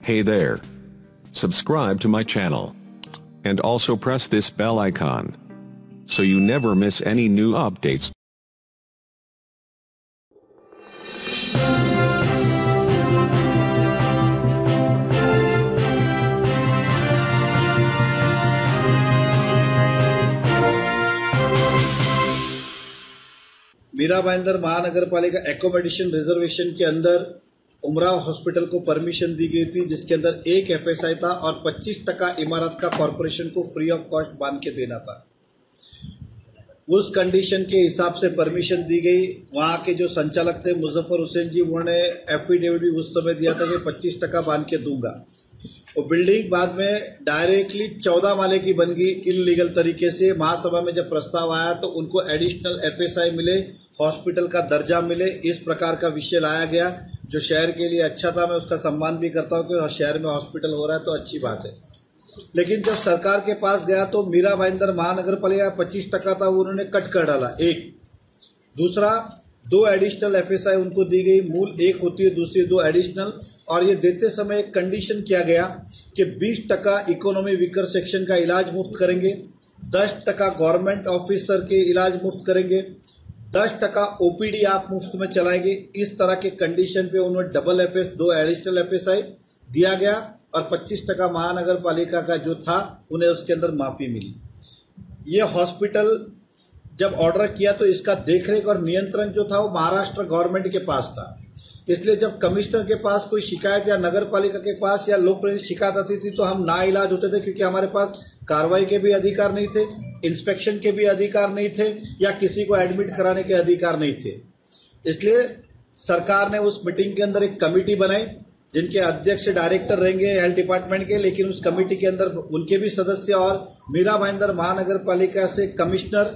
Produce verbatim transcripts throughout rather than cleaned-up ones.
Hey there. Subscribe to my channel. And also press this bell icon. So you never miss any new updates. Meera Bhayandar महानगर पालिका accommodation reservation के अंदर Umrao hospital को permission दी गई थी, जिसके अंदर एक एफएसआई था और पच्चीस टका इमारत का कॉरपोरेशन को फ्री ऑफ कॉस्ट बांध के देना था। उस कंडीशन के हिसाब से परमिशन दी गई। वहां के जो संचालक थे मुजफ्फर हुसैन जी, उन्होंने एफिडेविट भी उस समय दिया था कि पच्चीस टका बांध के दूंगा। वो बिल्डिंग बाद में डायरेक्टली चौदह माले की बन गई इलीगल तरीके से। महासभा में जब प्रस्ताव आया तो उनको एडिशनल एफएसआई मिले, हॉस्पिटल का दर्जा मिले, इस प्रकार का विषय लाया गया जो शहर के लिए अच्छा था। मैं उसका सम्मान भी करता हूं कि शहर में हॉस्पिटल हो रहा है तो अच्छी बात है। लेकिन जब सरकार के पास गया तो मीरा भाईंदर महानगर पालिका पच्चीस टका था, वो उन्होंने कट कर डाला। एक दूसरा दो एडिशनल एफएसआई उनको दी गई, मूल एक होती है, दूसरी दो एडिशनल। और ये देते समय एक कंडीशन किया गया कि बीस टका इकोनॉमी वीकर सेक्शन का इलाज मुफ्त करेंगे, दस टका गवर्नमेंट ऑफिसर के इलाज मुफ्त करेंगे, दस टका ओपीडी आप मुफ्त में चलाएंगे। इस तरह के कंडीशन पे उन्होंने डबल एफएस दो एडिशनल एफएसआई दिया गया और पच्चीस टका महानगर पालिका का जो था उन्हें उसके अंदर माफी मिली। ये हॉस्पिटल जब ऑर्डर किया तो इसका देखरेख और नियंत्रण जो था वो महाराष्ट्र गवर्नमेंट के पास था। इसलिए जब कमिश्नर के पास कोई शिकायत या नगर पालिका के पास या लोक प्रतिनिधि शिकायत आती थी तो हम ना इलाज होते थे, क्योंकि हमारे पास कार्रवाई के भी अधिकार नहीं थे, इंस्पेक्शन के भी अधिकार नहीं थे या किसी को एडमिट कराने के अधिकार नहीं थे। इसलिए सरकार ने उस मीटिंग के अंदर एक कमेटी बनाई जिनके अध्यक्ष डायरेक्टर रहेंगे हेल्थ डिपार्टमेंट के, लेकिन उस कमेटी के अंदर उनके भी सदस्य और मीरा भाईंदर महानगर पालिका से commissioner,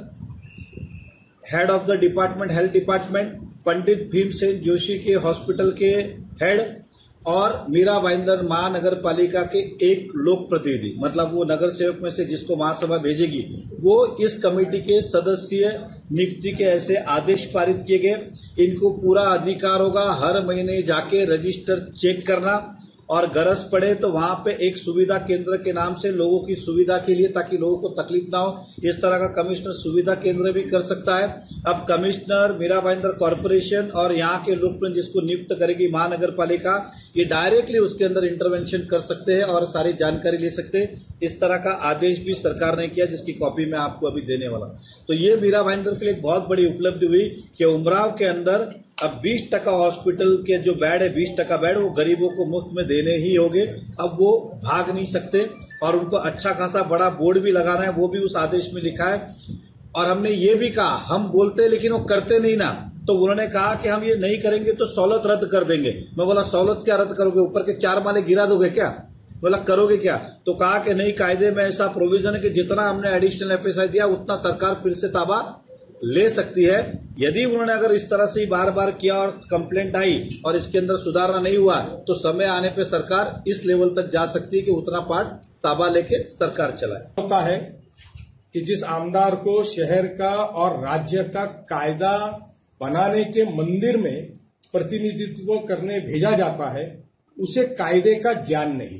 head of the department health department, Pandit Bhimsen Joshi के हॉस्पिटल के हेड और मीरा भाईंदर महानगर पालिका के एक लोक प्रतिनिधि, मतलब वो नगर सेवक में से जिसको महासभा भेजेगी, वो इस कमेटी के सदस्य नियुक्ति के ऐसे आदेश पारित किए गए। इनको पूरा अधिकार होगा हर महीने जाके रजिस्टर चेक करना और गरज पड़े तो वहां पे एक सुविधा केंद्र के नाम से लोगों की सुविधा के लिए, ताकि लोगों को तकलीफ ना हो, इस तरह का कमिश्नर सुविधा केंद्र भी कर सकता है। अब कमिश्नर, मीरा भाईंदर कॉर्पोरेशन और यहाँ के लोक प्रतिनिधि जिसको नियुक्त करेगी महानगर पालिका, ये डायरेक्टली उसके अंदर इंटरवेंशन कर सकते हैं और सारी जानकारी ले सकते हैं। इस तरह का आदेश भी सरकार ने किया, जिसकी कॉपी मैं आपको अभी देने वाला। तो ये मीरा भाईंदर के लिए एक बहुत बड़ी उपलब्धि हुई कि उमराव के अंदर अब बीस टका हॉस्पिटल के जो बेड है, बीस टका बेड वो गरीबों को मुफ्त में देने ही होंगे। अब वो भाग नहीं सकते और उनको अच्छा खासा बड़ा बोर्ड भी लगाना है, वो भी उस आदेश में लिखा है। और हमने ये भी कहा, हम बोलते लेकिन वो करते नहीं ना, तो उन्होंने कहा कि हम ये नहीं करेंगे तो सहूलत रद्द कर देंगे। मैं बोला सहूलत क्या रद्द करोगे, ऊपर के चार माले गिरा दोगे क्या? बोला करोगे क्या? तो कहा कि नहीं, कायदे में ऐसा प्रोविजन है कि जितना हमने एडिशनल एफएसआई दिया उतना सरकार फिर से ताबा ले सकती है। यदि उन्होंने अगर इस तरह से बार बार किया और कंप्लेंट आई और इसके अंदर सुधारना नहीं हुआ तो समय आने पे सरकार इस लेवल तक जा सकती है कि उतना पार्ट ताबा लेके सरकार चलाए। होता है कि जिस आमदार को शहर का और राज्य का कायदा बनाने के मंदिर में प्रतिनिधित्व करने भेजा जाता है, उसे कायदे का ज्ञान नहीं,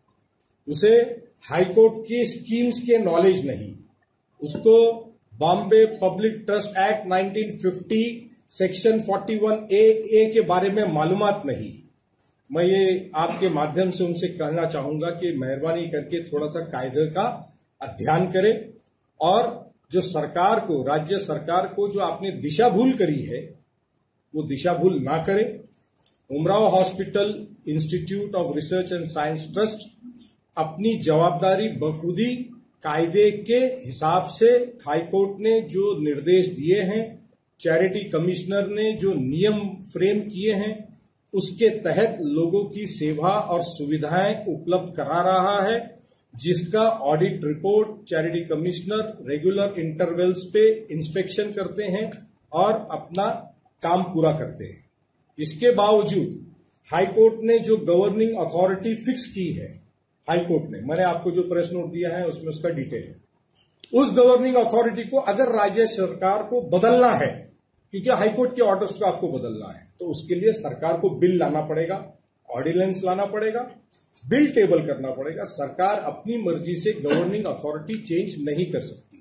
उसे हाईकोर्ट की स्कीम्स के नॉलेज नहीं, उसको Bombay public trust act nineteen fifty section इकतालीस ए ए के बारे में मालूमात नहीं। मैं ये आपके माध्यम से उनसे कहना चाहूंगा कि मेहरबानी करके थोड़ा सा कायदे का अध्ययन करें और जो सरकार को, राज्य सरकार को जो आपने दिशा भूल करी है वो दिशा भूल ना करें। Umrao hospital institute of research and science trust अपनी जवाबदारी बखूदी कायदे के हिसाब से, हाईकोर्ट ने जो निर्देश दिए हैं, चैरिटी कमिश्नर ने जो नियम फ्रेम किए हैं, उसके तहत लोगों की सेवा और सुविधाएं उपलब्ध करा रहा है, जिसका audit report charity commissioner regular intervals पे इंस्पेक्शन करते हैं और अपना काम पूरा करते हैं। इसके बावजूद हाईकोर्ट ने जो गवर्निंग अथॉरिटी फिक्स की है, हाईकोर्ट ने, मैंने आपको जो प्रेस नोट दिया है उसमें उसका डिटेल है, उस गवर्निंग अथॉरिटी को अगर राज्य सरकार को बदलना है, क्योंकि हाईकोर्ट के ऑर्डर्स को आपको बदलना है, तो उसके लिए सरकार को बिल लाना पड़ेगा, ऑर्डिनेंस लाना पड़ेगा बिल टेबल करना पड़ेगा। सरकार अपनी मर्जी से गवर्निंग अथॉरिटी चेंज नहीं कर सकती।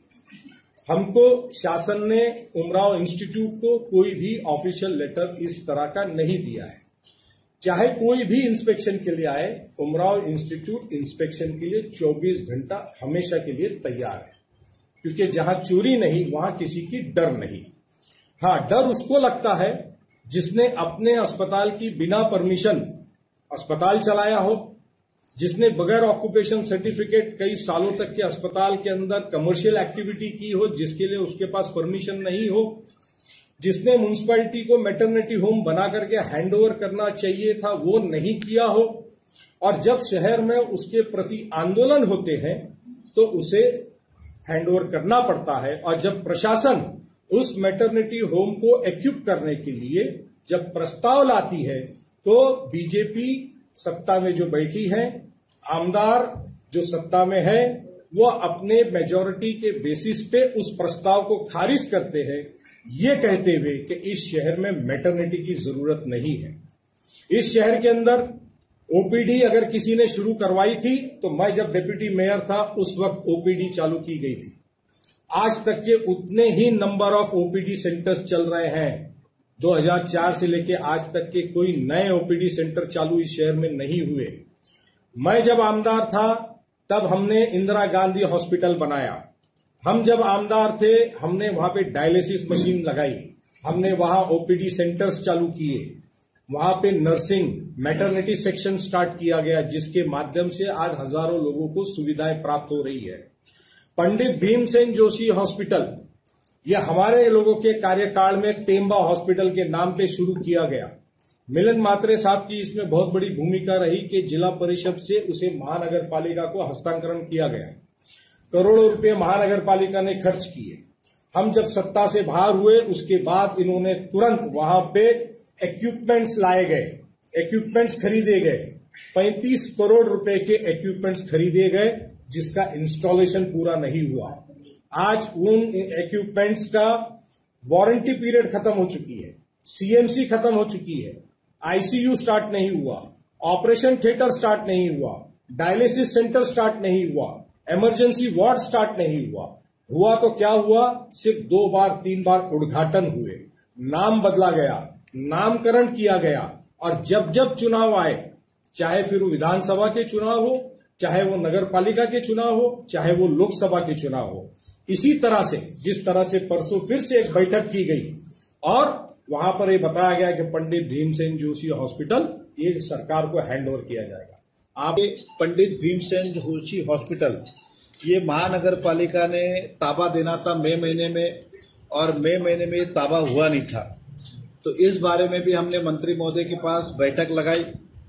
हमको शासन ने उमराव इंस्टीट्यूट को कोई भी ऑफिशियल लेटर इस तरह का नहीं दिया है। चाहे कोई भी इंस्पेक्शन के लिए आए, उमराव इंस्टीट्यूट इंस्पेक्शन के लिए चौबीस घंटा हमेशा के लिए तैयार है, क्योंकि जहां चोरी नहीं वहां किसी की डर नहीं। हाँ, डर उसको लगता है जिसने अपने अस्पताल की बिना परमिशन अस्पताल चलाया हो, जिसने बगैर ऑक्यूपेशन सर्टिफिकेट कई सालों तक के अस्पताल के अंदर कमर्शियल एक्टिविटी की हो, जिसके लिए उसके पास परमिशन नहीं हो, जिसने म्युनिसिपैलिटी को मैटरनिटी होम बना करके हैंडओवर करना चाहिए था वो नहीं किया हो, और जब शहर में उसके प्रति आंदोलन होते हैं तो उसे हैंडओवर करना पड़ता है। और जब प्रशासन उस मैटरनिटी होम को एक्यूप करने के लिए जब प्रस्ताव लाती है तो बीजेपी सत्ता में जो बैठी है, आमदार जो सत्ता में है, वो अपने मेजॉरिटी के बेसिस पे उस प्रस्ताव को खारिज करते हैं, ये कहते हुए कि इस शहर में मैटरनिटी की जरूरत नहीं है। इस शहर के अंदर ओपीडी अगर किसी ने शुरू करवाई थी तो मैं जब डिप्टी मेयर था उस वक्त ओपीडी चालू की गई थी। आज तक के उतने ही नंबर ऑफ ओपीडी सेंटर्स चल रहे हैं। दो हज़ार चार से लेके आज तक के कोई नए ओपीडी सेंटर चालू इस शहर में नहीं हुए। मैं जब आमदार था तब हमने इंदिरा गांधी हॉस्पिटल बनाया। हम जब आमदार थे हमने वहां पे डायलिसिस मशीन लगाई, हमने वहां ओपीडी सेंटर्स चालू किए, वहां पे नर्सिंग मैटरनिटी सेक्शन स्टार्ट किया गया, जिसके माध्यम से आज हजारों लोगों को सुविधाएं प्राप्त हो रही है। पंडित भीमसेन जोशी हॉस्पिटल, यह हमारे लोगों के कार्यकाल में टेम्बा हॉस्पिटल के नाम पे शुरू किया गया। मिलन मात्रे साहब की इसमें बहुत बड़ी भूमिका रही कि जिला परिषद से उसे महानगर पालिका को हस्तांतरण किया गया। करोड़ों रुपए महानगर पालिका ने खर्च किए। हम जब सत्ता से बाहर हुए उसके बाद इन्होंने तुरंत वहां पे इक्विपमेंट्स लाए गए, इक्विपमेंट्स खरीदे गए, पैंतीस करोड़ रुपए के इक्विपमेंट्स खरीदे गए, जिसका इंस्टॉलेशन पूरा नहीं हुआ। आज उन इक्विपमेंट्स का वारंटी पीरियड खत्म हो चुकी है, सीएमसी खत्म हो चुकी है, आईसीयू स्टार्ट नहीं हुआ, ऑपरेशन थिएटर स्टार्ट नहीं हुआ, डायलिसिस सेंटर स्टार्ट नहीं हुआ, इमरजेंसी वार्ड स्टार्ट नहीं हुआ। हुआ तो क्या हुआ, सिर्फ दो बार तीन बार उद्घाटन हुए, नाम बदला गया, नामकरण किया गया, और जब जब चुनाव आए, चाहे फिर वो विधानसभा के चुनाव हो, चाहे वो नगर पालिका के चुनाव हो, चाहे वो लोकसभा के चुनाव हो, इसी तरह से जिस तरह से परसों फिर से एक बैठक की गई और वहां पर ये बताया गया कि पंडित भीमसेन जोशी हॉस्पिटल ये सरकार को हैंड ओवर किया जाएगा। आप पंडित भीमसेन जोशी हॉस्पिटल ये महानगर पालिका ने ताबा देना था मई महीने में, और मई महीने में ये ताबा हुआ नहीं था। तो इस बारे में भी हमने मंत्री महोदय के पास बैठक लगाई।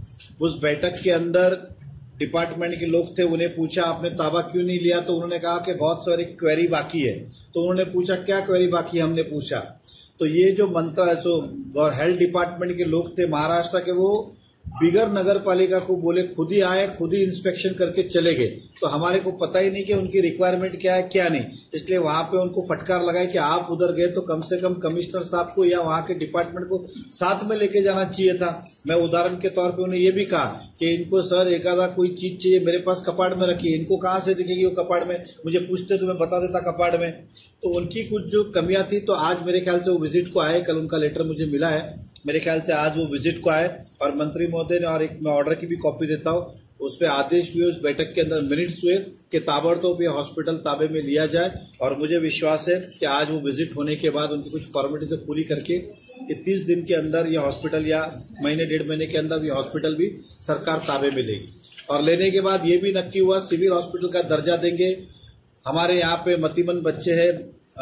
उस बैठक के अंदर डिपार्टमेंट के लोग थे, उन्हें पूछा आपने ताबा क्यों नहीं लिया, तो उन्होंने कहा कि बहुत सारी क्वेरी बाकी है। तो उन्होंने पूछा क्या क्वेरी बाकी है, हमने पूछा तो ये जो मंत्र जो हेल्थ डिपार्टमेंट के लोग थे महाराष्ट्र के, वो बिगर नगर पालिका को बोले खुद ही आए, खुद ही इंस्पेक्शन करके चले गए। तो हमारे को पता ही नहीं कि उनकी रिक्वायरमेंट क्या है क्या नहीं, इसलिए वहां पे उनको फटकार लगाए कि आप उधर गए तो कम से कम कमिश्नर साहब को या वहां के डिपार्टमेंट को साथ में लेके जाना चाहिए था। मैं उदाहरण के तौर पे उन्हें ये भी कहा कि इनको सर एक आधा कोई चीज चाहिए, मेरे पास कपाड़ में रखिए, इनको कहाँ से दिखेगी वो कपाड़ में, मुझे पूछते तो मैं बता देता कपाड़ में। तो उनकी कुछ जो कमियां थी, तो आज मेरे ख्याल से वो विजिट को आए, कल उनका लेटर मुझे मिला है, मेरे ख्याल से आज वो विजिट को आए और मंत्री महोदय ने, और एक मैं ऑर्डर की भी कॉपी देता हूँ, उस पर आदेश हुए, उस बैठक के अंदर मिनट्स हुए कि ताबड़तोड़ ये हॉस्पिटल ताबे में लिया जाए। और मुझे विश्वास है कि आज वो विजिट होने के बाद उनकी कुछ फॉर्मेलिटी से पूरी करके तीस दिन के अंदर ये हॉस्पिटल या महीने डेढ़ महीने के अंदर ये हॉस्पिटल भी सरकार ताबे में लेगी। और लेने के बाद ये भी नक्की हुआ सिविल हॉस्पिटल का दर्जा देंगे। हमारे यहाँ पे मतिमंद बच्चे हैं,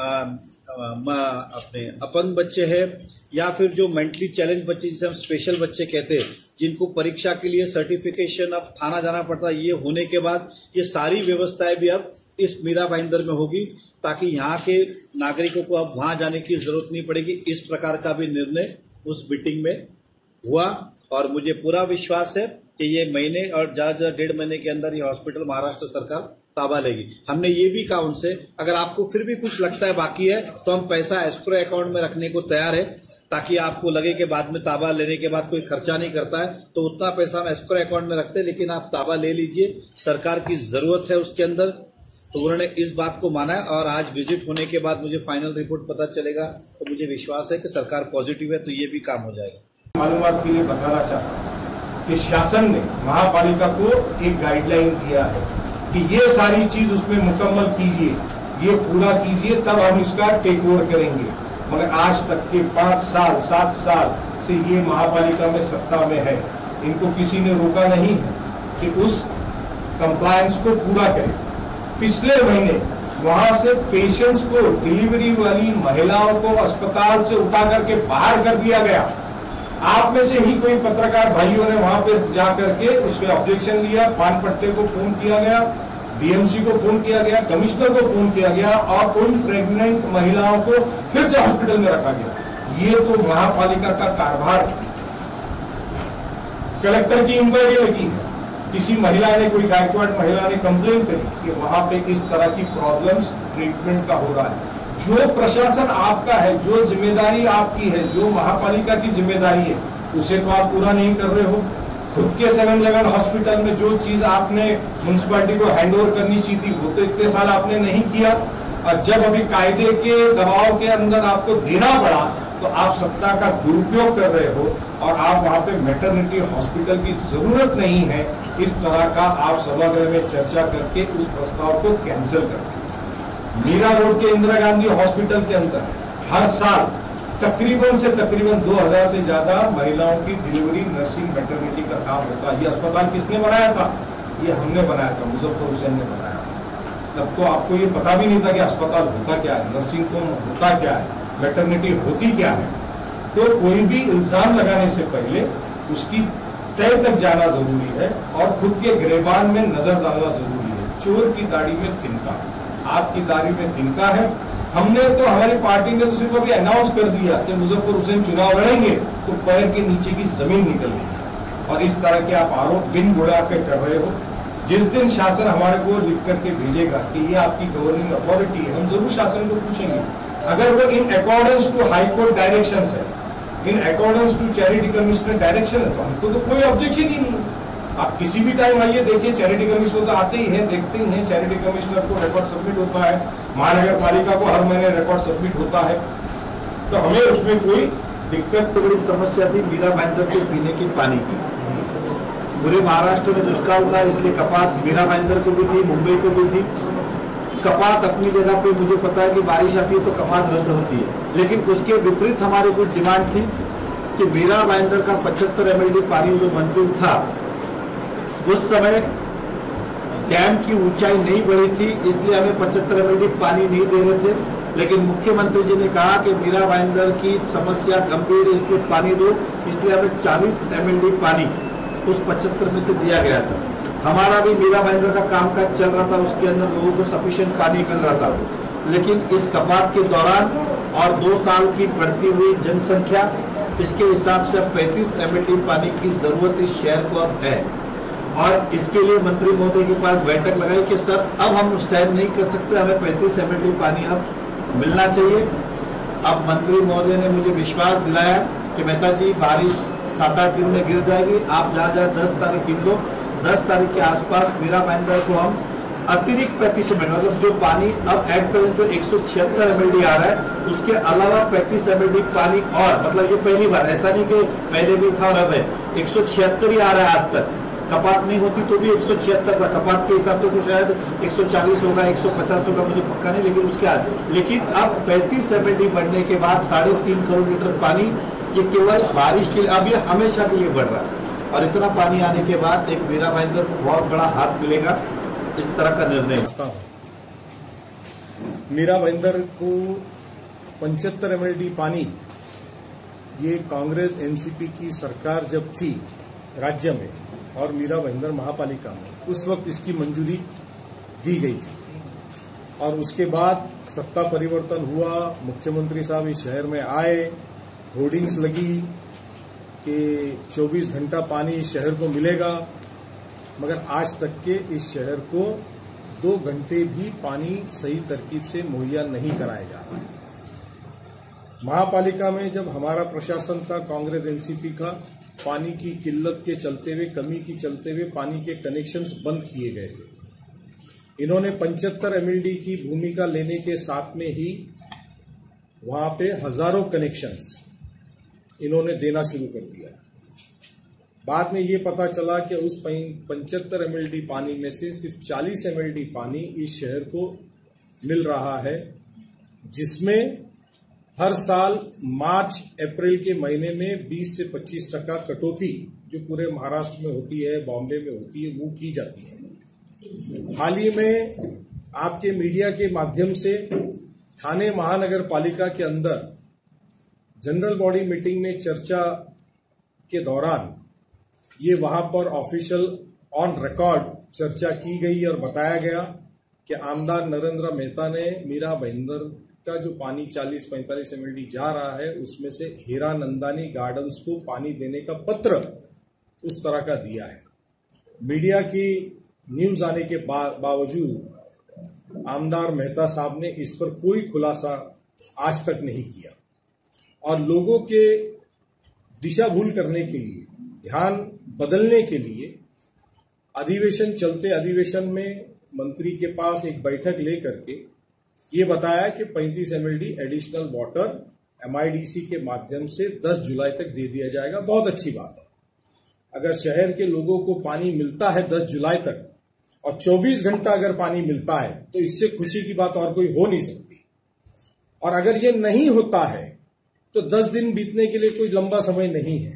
अपने अपंग बच्चे हैं, या फिर जो मेंटली चैलेंज बच्चे जिसे हम स्पेशल बच्चे कहते हैं, जिनको परीक्षा के लिए सर्टिफिकेशन अब थाना जाना पड़ता है, ये होने के बाद ये सारी व्यवस्थाएं भी अब इस मीरा भाईंदर में होगी, ताकि यहाँ के नागरिकों को अब वहां जाने की जरूरत नहीं पड़ेगी। इस प्रकार का भी निर्णय उस मीटिंग में हुआ और मुझे पूरा विश्वास है कि ये महीने और ज्यादा डेढ़ महीने के अंदर ये हॉस्पिटल महाराष्ट्र सरकार ताबा लेगी। हमने ये भी कहा उनसे, अगर आपको फिर भी कुछ लगता है बाकी है तो हम पैसा एस्क्रो अकाउंट में रखने को तैयार है। ताकि आपको लगे कि बाद में ताबा लेने के बाद कोई खर्चा नहीं करता है, तो उतना पैसा हम एस्क्रो अकाउंट में रखते हैं, लेकिन आप ताबा ले लीजिए, सरकार की जरूरत है उसके अंदर। तो उन्होंने इस बात को माना है और आज विजिट होने के बाद मुझे फाइनल रिपोर्ट पता चलेगा, तो मुझे विश्वास है कि सरकार पॉजिटिव है, तो ये भी काम हो जाएगा। मालूमात के लिए बताना चाहता हूँ कि शासन ने महापालिका को एक गाइडलाइन दिया है कि ये सारी चीज उसमें मुकम्मल कीजिए, ये पूरा कीजिए, तब हम इसका टेक ओवर करेंगे। मगर आज तक के पांच साल सात साल से ये महापालिका में सत्ता में है, इनको किसी ने रोका नहीं है कि उस कंप्लायंस को पूरा करें। पिछले महीने वहां से पेशेंट्स को, डिलीवरी वाली महिलाओं को अस्पताल से उठा करके बाहर कर दिया गया। आप में से ही कोई पत्रकार भाइयों ने वहां पे जाकर के उसके ऑब्जेक्शन लिया, पान पट्टे को फोन किया गया, डीएमसी को फोन किया गया, कमिश्नर को फोन किया गया और उन प्रेग्नेंट महिलाओं को फिर से हॉस्पिटल में रखा गया। ये तो महापालिका का कारभार है। कलेक्टर की इंक्वायरी लगी है, किसी महिला ने, कोई गायकवाड़ महिला ने कंप्लेन करी कि वहां पे इस तरह की प्रॉब्लम्स ट्रीटमेंट का हो रहा है। जो प्रशासन आपका है, जो जिम्मेदारी आपकी है, जो महापालिका की जिम्मेदारी है, उसे तो आप पूरा नहीं कर रहे हो। खुद के सेवन इलेवन हॉस्पिटल में जो चीज आपने म्युनिसिपैलिटी को हैंड ओवर करनी चाहिए थी, वो तो इतने साल आपने नहीं किया, और जब अभी कायदे के दबाव के अंदर आपको देना पड़ा तो आप सत्ता का दुरुपयोग कर रहे हो और आप वहां पे मैटरनिटी हॉस्पिटल की जरूरत नहीं है, इस तरह का आप सभागृह में चर्चा करके उस प्रस्ताव को कैंसिल कर। मीरा रोड के इंदिरा गांधी हॉस्पिटल के अंदर हर साल तकरीबन से तकरीबन दो हजार से ज्यादा महिलाओं की डिलीवरी नर्सिंग मैटरनिटी का काम होता है। ये अस्पताल किसने बनाया था? ये हमने बनाया था, मुजफ्फर हुसैन ने बनाया था। तब तो आपको ये पता भी नहीं था कि अस्पताल होता क्या है, नर्सिंग होम होता क्या है, मैटरनिटी होती क्या है। तो कोई भी इल्जाम लगाने से पहले उसकी तय तक जाना जरूरी है और खुद के गिरेबान में नजर डालना जरूरी है। चोर की दाढ़ी में तिनका, आपकी दाढ़ी में तिनका है। हमने तो, हमारी पार्टी ने तो सिर्फ अभी अनाउंस कर दिया कि मुजफ्फर हुसैन चुनाव लड़ेंगे तो पैर के नीचे की जमीन निकल गई। और इस तरह के आप आरोप बिन बुढ़ा पे कर रहे हो। जिस दिन शासन हमारे को लिख करके भेजेगा कि ये आपकी गवर्निंग अथॉरिटी है, हम जरूर शासन को पूछेंगे। अगर वो in accordance to high court direction है, in accordance to charity commissioner direction है, तो हमको तो कोई ऑब्जेक्शन ही नहीं है। आप किसी भी टाइम आइए, देखिए चैरिटी कमिश्नर तो आते ही हैं, देखते ही हैं। चैरिटी कमिश्नर को रिकॉर्ड सबमिट होता है, महानगर पालिका को हर महीने रिकॉर्ड सबमिट होता है, तो हमें उसमें कोई दिक्कत। तो बड़ी समस्या थी मीरा भाईंदर के पीने की पानी की। पूरे महाराष्ट्र में दुष्काल था, इसलिए कपात मीरा भाईंदर को भी थी, मुंबई को भी थी। कपात अपनी जगह पे, मुझे पता है कि बारिश आती है तो कपात रद्द होती है, लेकिन उसके विपरीत हमारी कुछ डिमांड थी कि मीरा भाईंदर का पचहत्तर एम एल डी पानी जो मंजूर था, उस समय डैम की ऊंचाई नहीं बढ़ी थी, इसलिए हमें पचहत्तर एम एल डी पानी नहीं दे रहे थे। लेकिन मुख्यमंत्री जी ने कहा कि मीरा भाईंदर की समस्या गंभीर है, इसलिए पानी दो, इसलिए हमें चालीस एम एल डी पानी उस पचहत्तर में से दिया गया था। हमारा भी मीरा भाईंदर का कामकाज चल रहा था, उसके अंदर लोगों को सफिशिएंट पानी मिल रहा था। लेकिन इस कपात के दौरान और दो साल की बढ़ती हुई जनसंख्या, इसके हिसाब से अब पैंतीस एम एल डी पानी की जरूरत इस शहर को अब है। और इसके लिए मंत्री महोदय के पास बैठक लगाई कि सर अब हम सहन नहीं कर सकते, हमें पैंतीस एम एल डी पानी अब मिलना चाहिए। अब मंत्री महोदय ने मुझे विश्वास दिलाया कि मेहता जी बारिश सात आठ दिन में गिर जाएगी, आप जहाँ जहाँ दस तारीख गिन लो, दस तारीख के आसपास मीरा भाईंदर को हम अतिरिक्त पैंतीस एम एल मतलब जो पानी अब एट प्रेजेंट जो एक सौ छिहत्तर एम एल डी आ रहा है, उसके अलावा पैंतीस एम एल डी पानी और, मतलब ये पहली बार, ऐसा नहीं कि पहले भी था और अब है, एक सौ छिहत्तर ही आ रहा है। आज तक कपात नहीं होती तो भी एक सौ छिहत्तर था, कपात के हिसाब से तो शायद एक सौ चालीस होगा, एक सौ पचास होगा, मुझे पक्का नहीं, लेकिन उसके बाद, लेकिन अब पैंतीस एम एल डी बढ़ने के बाद साढ़े तीन करोड़ लीटर पानी, ये केवल बारिश के लिए, अब ये हमेशा के लिए बढ़ रहा है। और इतना पानी आने के बाद एक मीरा भाईंदर को बहुत बड़ा हाथ मिलेगा, इस तरह का निर्णय। मीरा भाईंदर को पचहत्तर एम एल डी पानी, ये कांग्रेस एनसीपी की सरकार जब थी राज्य में और मीरा भाईंदर महापालिका में, उस वक्त इसकी मंजूरी दी गई थी। और उसके बाद सत्ता परिवर्तन हुआ, मुख्यमंत्री साहब इस शहर में आए, होर्डिंग्स लगी कि चौबीस घंटा पानी इस शहर को मिलेगा, मगर आज तक के इस शहर को दो घंटे भी पानी सही तरकीब से मुहैया नहीं कराया जा रहा है। महापालिका में जब हमारा प्रशासन था कांग्रेस एनसीपी का, पानी की किल्लत के चलते हुए, कमी की चलते हुए पानी के कनेक्शंस बंद किए गए थे। इन्होंने पचहत्तर एमएलडी की भूमिका लेने के साथ में ही वहां पे हजारों कनेक्शंस इन्होंने देना शुरू कर दिया। बाद में ये पता चला कि उस पचहत्तर एमएलडी पानी में से सिर्फ चालीस एमएलडी पानी इस शहर को मिल रहा है, जिसमें हर साल मार्च अप्रैल के महीने में बीस से पच्चीस टका कटौती जो पूरे महाराष्ट्र में होती है, बॉम्बे में होती है, वो की जाती है। हाल ही में आपके मीडिया के माध्यम से ठाणे महानगर पालिका के अंदर जनरल बॉडी मीटिंग में चर्चा के दौरान ये वहां पर ऑफिशियल ऑन रिकॉर्ड चर्चा की गई और बताया गया कि आमदार नरेंद्र मेहता ने मीरा भाईंदर का जो पानी चालीस पैंतालीस एमएलडी जा रहा है उसमें से हीरा नंदानी गार्डन्स को पानी देने का पत्र उस तरह का दिया है। मीडिया की न्यूज आने के बा, बावजूद आमदार मेहता साहब ने इस पर कोई खुलासा आज तक नहीं किया और लोगों के दिशा भूल करने के लिए, ध्यान बदलने के लिए अधिवेशन चलते अधिवेशन में मंत्री के पास एक बैठक लेकर के ये बताया कि पैंतीस एमएलडी एडिशनल वाटर एमआईडीसी के माध्यम से दस जुलाई तक दे दिया जाएगा। बहुत अच्छी बात है। अगर शहर के लोगों को पानी मिलता है दस जुलाई तक और चौबीस घंटा अगर पानी मिलता है तो इससे खुशी की बात और कोई हो नहीं सकती। और अगर ये नहीं होता है तो दस दिन बीतने के लिए कोई लंबा समय नहीं है।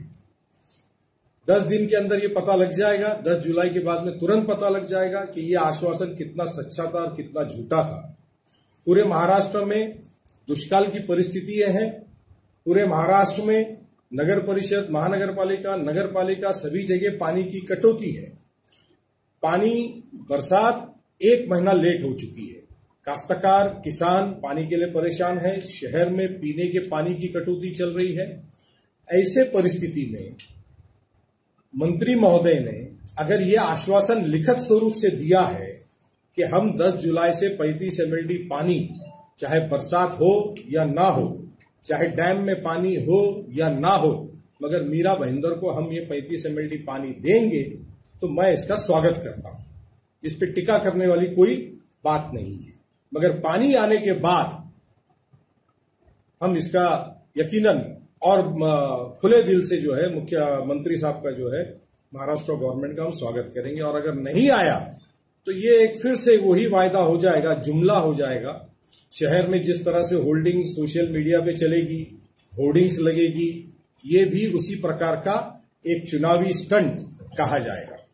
दस दिन के अंदर ये पता लग जाएगा, दस जुलाई के बाद में तुरंत पता लग जाएगा कि ये आश्वासन कितना सच्चा था और कितना झूठा था। पूरे महाराष्ट्र में दुष्काल की परिस्थितियां हैं। पूरे महाराष्ट्र में नगर परिषद, महानगर पालिका, नगर पालिका सभी जगह पानी की कटौती है। पानी बरसात एक महीना लेट हो चुकी है। काश्तकार किसान पानी के लिए परेशान है। शहर में पीने के पानी की कटौती चल रही है। ऐसे परिस्थिति में मंत्री महोदय ने अगर यह आश्वासन लिखित स्वरूप से दिया है कि हम दस जुलाई से पैंतीस एमएलडी पानी, चाहे बरसात हो या ना हो, चाहे डैम में पानी हो या ना हो, मगर मीरा भाईंदर को हम ये पैंतीस एमएलडी पानी देंगे, तो मैं इसका स्वागत करता हूं। इस पर टिका करने वाली कोई बात नहीं है। मगर पानी आने के बाद हम इसका यकीनन और खुले दिल से जो है मुख्यमंत्री साहब का जो है महाराष्ट्र गवर्नमेंट का हम स्वागत करेंगे। और अगर नहीं आया तो ये एक फिर से वही वायदा हो जाएगा, जुमला हो जाएगा। शहर में जिस तरह से होल्डिंग सोशल मीडिया पे चलेगी, होर्डिंग्स लगेगी, ये भी उसी प्रकार का एक चुनावी स्टंट कहा जाएगा।